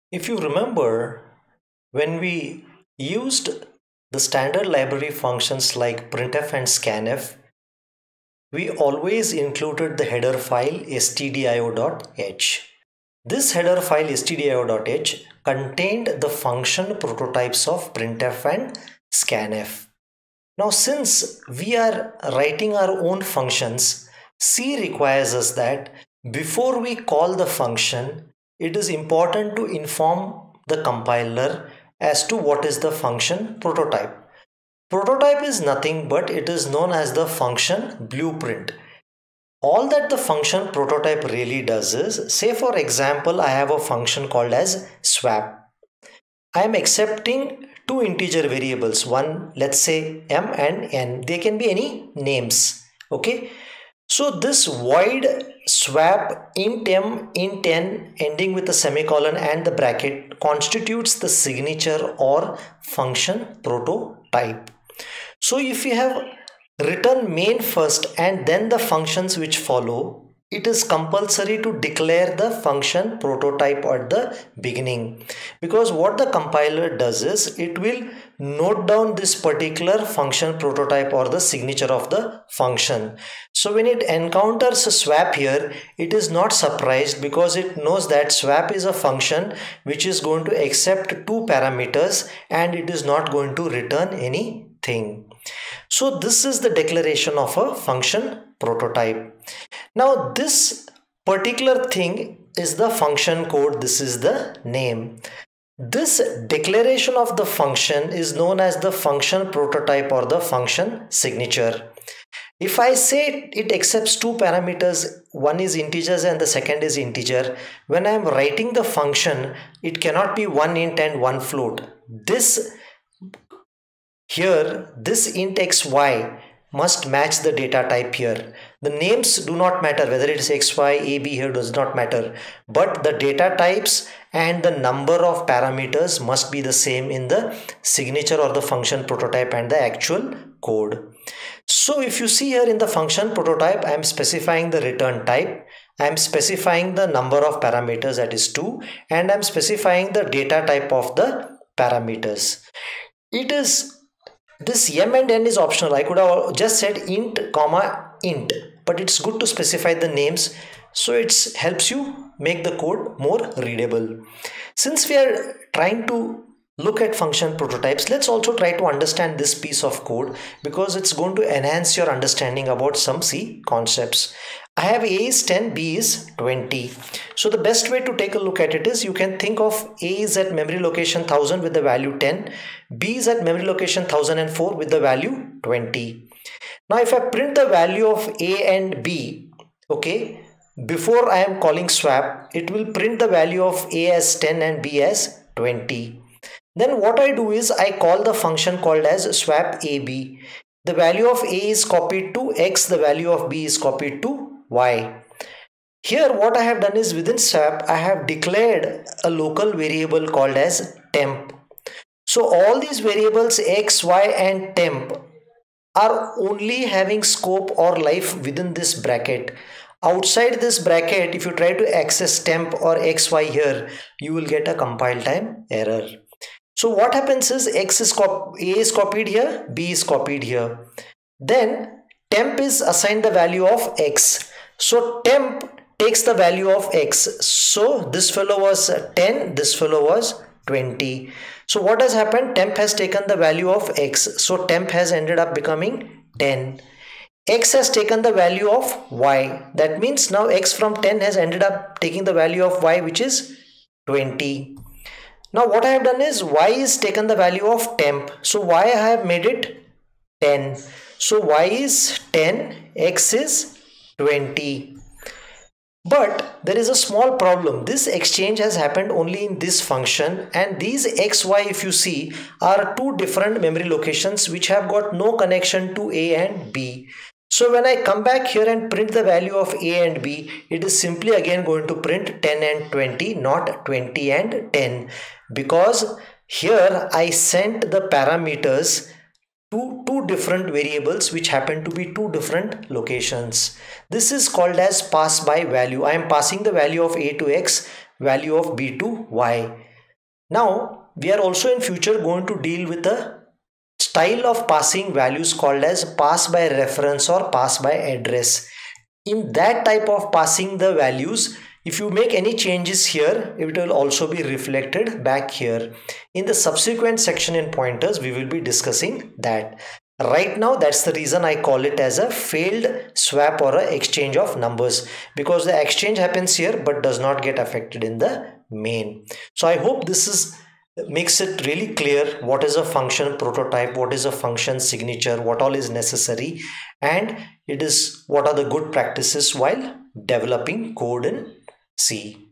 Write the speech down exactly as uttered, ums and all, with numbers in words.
If you remember, when we used the standard library functions like printf and scanf, we always included the header file stdio.h. This header file stdio.h contained the function prototypes of printf and scanf. Now, since we are writing our own functions, C requires us that before we call the function, it is important to inform the compiler as to what is the function prototype. Prototype is nothing but it is known as the function blueprint. All that the function prototype really does is, say for example, I have a function called as swap. I am accepting two integer variables, one let's say m and n. They can be any names. Okay, so this void swap int m int n ending with a semicolon and the bracket constitutes the signature or function prototype. So if you have written main first and then the functions which follow, it is compulsory to declare the function prototype at the beginning, because what the compiler does is it will note down this particular function prototype or the signature of the function. So when it encounters a swap here, it is not surprised because it knows that swap is a function which is going to accept two parameters and it is not going to return anything. So this is the declaration of a function prototype. Now this particular thing is the function code. This is the name. This declaration of the function is known as the function prototype or the function signature. If I say it accepts two parameters, one is integers and the second is integer, when I am writing the function, it cannot be one int and one float. This here, this int xy must match the data type here. The names do not matter, whether it is xy, ab here does not matter, but the data types and the number of parameters must be the same in the signature or the function prototype and the actual code. So if you see here in the function prototype, I am specifying the return type, I am specifying the number of parameters, that is two, and I am specifying the data type of the parameters. It is This m and n is optional. I could have just said int comma int, but it's good to specify the names, so it helps you make the code more readable. Since we are trying to look at function prototypes, let's also try to understand this piece of code, because it's going to enhance your understanding about some C concepts. I have A is ten, B is twenty. So the best way to take a look at it is, you can think of A is at memory location one thousand with the value ten, B is at memory location one thousand four with the value twenty. Now if I print the value of A and B, okay, before I am calling swap, it will print the value of A as ten and B as twenty. Then what I do is I call the function called as swap A B. The value of A is copied to X, the value of B is copied to Y. Here what I have done is, within swap I have declared a local variable called as temp. So all these variables X, Y and temp are only having scope or life within this bracket. Outside this bracket, if you try to access temp or X Y here, you will get a compile time error. So what happens is, X is cop A is copied here, B is copied here. Then temp is assigned the value of X. So temp takes the value of X. So this fellow was ten, this fellow was twenty. So what has happened? Temp has taken the value of X. So temp has ended up becoming ten. X has taken the value of Y. That means now X from ten has ended up taking the value of Y, which is twenty. Now what I have done is, Y is taken the value of temp. So Y I have made it ten. So Y is ten, X is twenty. But there is a small problem. This exchange has happened only in this function, and these xy, if you see, are two different memory locations which have got no connection to A and B. So when I come back here and print the value of A and B, it is simply again going to print ten and twenty, not twenty and ten, because here I sent the parameters to two different variables which happen to be two different locations. This is called as pass by value. I am passing the value of A to X, value of B to Y. Now we are also in future going to deal with a style of passing values called as pass by reference or pass by address. In that type of passing the values, if you make any changes here, it will also be reflected back here. In the subsequent section in pointers, we will be discussing that. Right now, that's the reason I call it as a failed swap or a exchange of numbers, because the exchange happens here but does not get affected in the main. So I hope this is makes it really clear what is a function prototype, what is a function signature, what all is necessary, and it is what are the good practices while developing code in C.